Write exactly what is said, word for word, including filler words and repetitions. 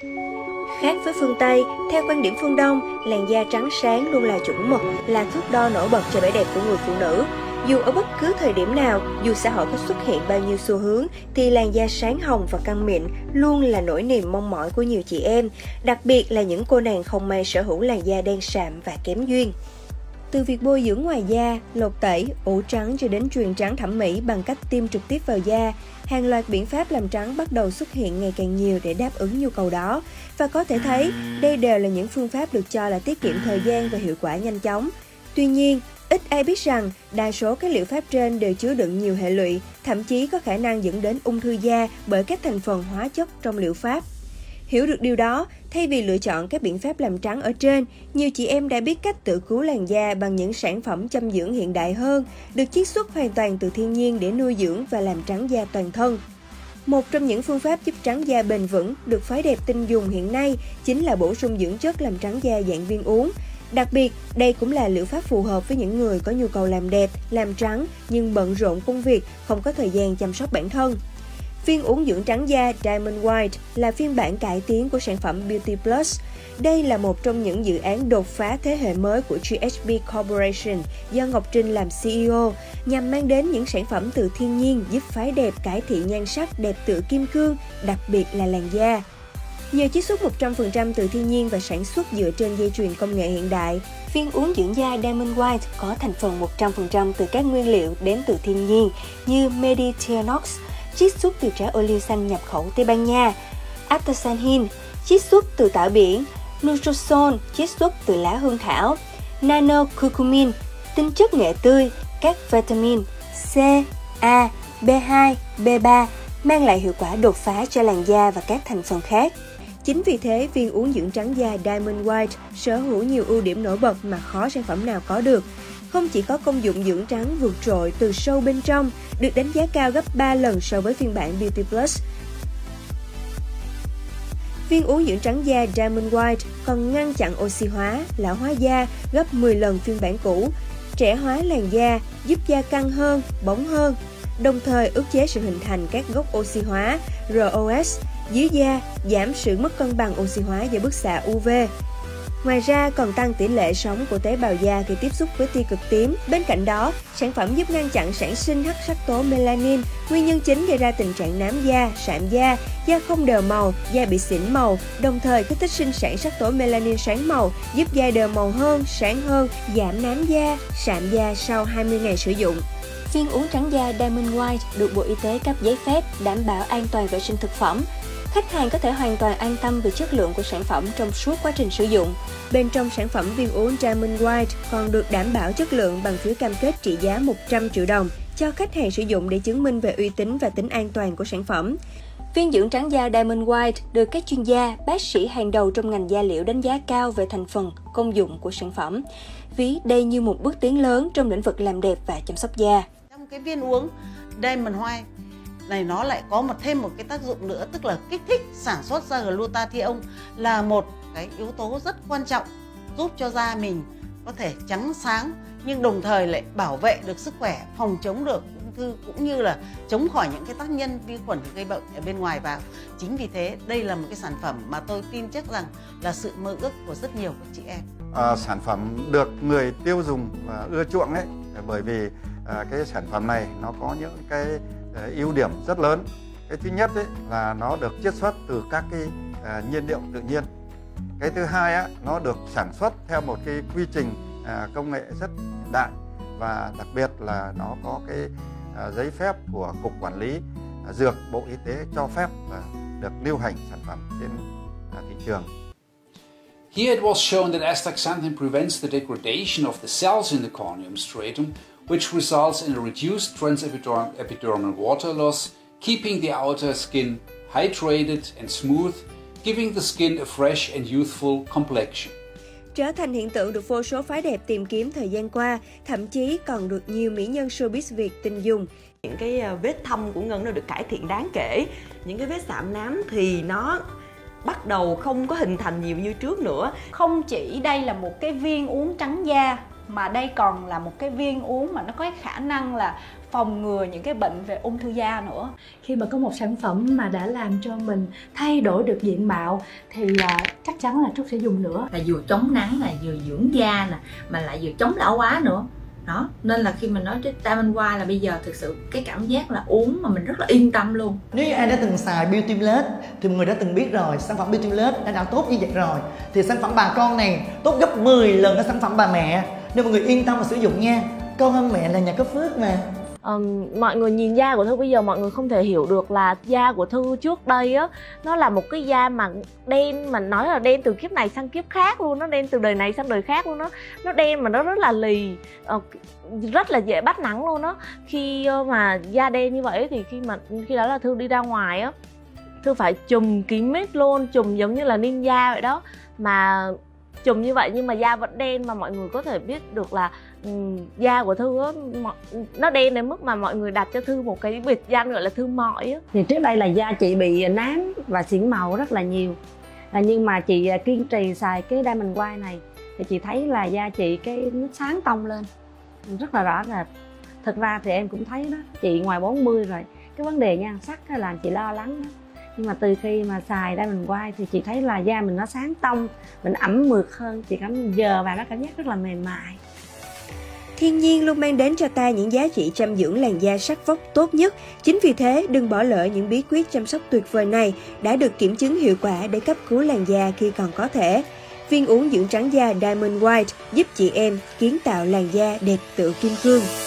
Khác với phương Tây, theo quan điểm phương Đông, làn da trắng sáng luôn là chuẩn mực, là thước đo nổi bật cho vẻ đẹp của người phụ nữ. Dù ở bất cứ thời điểm nào, dù xã hội có xuất hiện bao nhiêu xu hướng, thì làn da sáng hồng và căng mịn luôn là nỗi niềm mong mỏi của nhiều chị em, đặc biệt là những cô nàng không may sở hữu làn da đen sạm và kém duyên. Từ việc bôi dưỡng ngoài da, lột tẩy, ủ trắng cho đến chuyền trắng thẩm mỹ bằng cách tiêm trực tiếp vào da, hàng loạt biện pháp làm trắng bắt đầu xuất hiện ngày càng nhiều để đáp ứng nhu cầu đó. Và có thể thấy, đây đều là những phương pháp được cho là tiết kiệm thời gian và hiệu quả nhanh chóng. Tuy nhiên, ít ai biết rằng đa số các liệu pháp trên đều chứa đựng nhiều hệ lụy, thậm chí có khả năng dẫn đến ung thư da bởi các thành phần hóa chất trong liệu pháp. Hiểu được điều đó, thay vì lựa chọn các biện pháp làm trắng ở trên, nhiều chị em đã biết cách tự cứu làn da bằng những sản phẩm chăm dưỡng hiện đại hơn, được chiết xuất hoàn toàn từ thiên nhiên để nuôi dưỡng và làm trắng da toàn thân. Một trong những phương pháp giúp trắng da bền vững được phái đẹp tin dùng hiện nay chính là bổ sung dưỡng chất làm trắng da dạng viên uống. Đặc biệt, đây cũng là liệu pháp phù hợp với những người có nhu cầu làm đẹp, làm trắng nhưng bận rộn công việc, không có thời gian chăm sóc bản thân. Viên uống dưỡng trắng da Diamond White là phiên bản cải tiến của sản phẩm Beauty Plus. Đây là một trong những dự án đột phá thế hệ mới của giê hát bê Corporation do Ngọc Trinh làm xê e ô, nhằm mang đến những sản phẩm từ thiên nhiên giúp phái đẹp cải thiện nhan sắc đẹp tựa kim cương, đặc biệt là làn da. Nhờ chiết xuất một trăm phần trăm từ thiên nhiên và sản xuất dựa trên dây chuyền công nghệ hiện đại, viên uống dưỡng da Diamond White có thành phần một trăm phần trăm từ các nguyên liệu đến từ thiên nhiên như Mediterranean, chiết xuất từ trái ô liu xanh nhập khẩu Tây Ban Nha, Astaxanthin, chiết xuất từ tảo biển, Nutrosol, chiết xuất từ lá hương thảo, Nano Curcumin, tinh chất nghệ tươi, các vitamin C, A, B hai, B ba mang lại hiệu quả đột phá cho làn da và các thành phần khác. Chính vì thế, viên uống dưỡng trắng da Diamond White sở hữu nhiều ưu điểm nổi bật mà khó sản phẩm nào có được. Không chỉ có công dụng dưỡng trắng vượt trội từ sâu bên trong, được đánh giá cao gấp ba lần so với phiên bản Beauty Plus. Viên uống dưỡng trắng da Diamond White còn ngăn chặn oxy hóa, lão hóa da gấp mười lần phiên bản cũ, trẻ hóa làn da, giúp da căng hơn, bóng hơn, đồng thời ức chế sự hình thành các gốc oxy hóa, rờ o ét, dưới da, giảm sự mất cân bằng oxy hóa do bức xạ u vê. Ngoài ra còn tăng tỷ lệ sống của tế bào da khi tiếp xúc với tia cực tím. Bên cạnh đó, sản phẩm giúp ngăn chặn sản sinh hắc sắc tố melanin, nguyên nhân chính gây ra tình trạng nám da, sạm da, da không đều màu, da bị xỉn màu, đồng thời kích thích sinh sản sắc tố melanin sáng màu, giúp da đều màu hơn, sáng hơn, giảm nám da, sạm da sau hai mươi ngày sử dụng. Viên uống trắng da Diamond White được Bộ Y tế cấp giấy phép đảm bảo an toàn vệ sinh thực phẩm. Khách hàng có thể hoàn toàn an tâm về chất lượng của sản phẩm trong suốt quá trình sử dụng. Bên trong sản phẩm viên uống Diamond White còn được đảm bảo chất lượng bằng phiếu cam kết trị giá một trăm triệu đồng cho khách hàng sử dụng để chứng minh về uy tín và tính an toàn của sản phẩm. Viên dưỡng trắng da Diamond White được các chuyên gia, bác sĩ hàng đầu trong ngành da liễu đánh giá cao về thành phần, công dụng của sản phẩm. Ví đây như một bước tiến lớn trong lĩnh vực làm đẹp và chăm sóc da. Trong cái viên uống Diamond White này nó lại có một thêm một cái tác dụng nữa, tức là kích thích sản xuất ra glutathione, là một cái yếu tố rất quan trọng giúp cho da mình có thể trắng sáng nhưng đồng thời lại bảo vệ được sức khỏe, phòng chống được ung thư cũng như là chống khỏi những cái tác nhân vi khuẩn gây bệnh ở bên ngoài vào. Chính vì thế đây là một cái sản phẩm mà tôi tin chắc rằng là sự mơ ước của rất nhiều các chị em. À, sản phẩm được người tiêu dùng ưa chuộng ấy, bởi vì à, cái sản phẩm này nó có những cái ưu điểm rất lớn. Cái thứ nhất ấy, là nó được chiết xuất từ các cái à, nhiên liệu tự nhiên. Cái thứ hai á, nó được sản xuất theo một cái quy trình à, công nghệ rất hiện đại, và đặc biệt là nó có cái à, giấy phép của Cục Quản lý à, Dược Bộ Y tế cho phép và được lưu hành sản phẩm trên à, thị trường. Here it was shown that astaxanthin prevents the degradation of the cells in the corneum stratum, which results in a reduced transepidermal water loss, keeping the outer skin hydrated and smooth, giving the skin a fresh and youthful complexion. Trở thành hiện tượng được vô số phái đẹp tìm kiếm thời gian qua, thậm chí còn được nhiều mỹ nhân showbiz Việt tin dùng. Những cái vết thâm của Ngân nó được cải thiện đáng kể, những cái vết sạm nám thì nó bắt đầu không có hình thành nhiều như trước nữa. Không chỉ đây là một cái viên uống trắng da, mà đây còn là một cái viên uống mà nó có khả năng là phòng ngừa những cái bệnh về ung thư da nữa. Khi mà có một sản phẩm mà đã làm cho mình thay đổi được diện mạo thì uh, chắc chắn là Trúc sẽ dùng nữa. Là vừa chống nắng, là vừa dưỡng da nè, mà lại vừa chống lão hóa nữa. Đó, nên là khi mình nói đến Diamond White là bây giờ thực sự cái cảm giác là uống mà mình rất là yên tâm luôn. Nếu như ai đã từng xài Beauty Plus thì mọi người đã từng biết rồi, sản phẩm Beauty Plus đã đã tốt như vậy rồi. Thì sản phẩm bà con này tốt gấp mười lần cái sản phẩm bà mẹ. Nên mọi người yên tâm mà sử dụng nha. Con ơn mẹ là nhà có phước mà. Um, mọi người nhìn da của Thư bây giờ mọi người không thể hiểu được là da của Thư trước đây á, nó là một cái da mà đen, mà nói là đen từ kiếp này sang kiếp khác luôn, nó đen từ đời này sang đời khác luôn, nó nó đen mà nó rất là lì, uh, rất là dễ bắt nắng luôn đó. Khi uh, mà da đen như vậy thì khi mà khi đó là Thư đi ra ngoài á, Thư phải chùm kín mít luôn, chùm giống như là ninja vậy đó, mà chùm như vậy nhưng mà da vẫn đen, mà mọi người có thể biết được là um, da của Thư á, nó đen đến mức mà mọi người đặt cho Thư một cái biệt danh gọi là Thư mọi á. Thì trước đây là da chị bị nám và xỉn màu rất là nhiều, à, nhưng mà chị kiên trì xài cái Diamond White này thì chị thấy là da chị cái nó sáng tông lên rất là rõ rệt. Thực ra thì em cũng thấy đó, chị ngoài bốn mươi rồi, cái vấn đề nhan sắc làm chị lo lắng đó. Nhưng mà từ khi mà xài Diamond White thì chị thấy là da mình nó sáng tông, mình ẩm mượt hơn, chị cảm giờ và nó cảm giác rất là mềm mại. Thiên nhiên luôn mang đến cho ta những giá trị chăm dưỡng làn da sắc vóc tốt nhất. Chính vì thế, đừng bỏ lỡ những bí quyết chăm sóc tuyệt vời này đã được kiểm chứng hiệu quả để cấp cứu làn da khi còn có thể. Viên uống dưỡng trắng da Diamond White giúp chị em kiến tạo làn da đẹp tựa kim cương.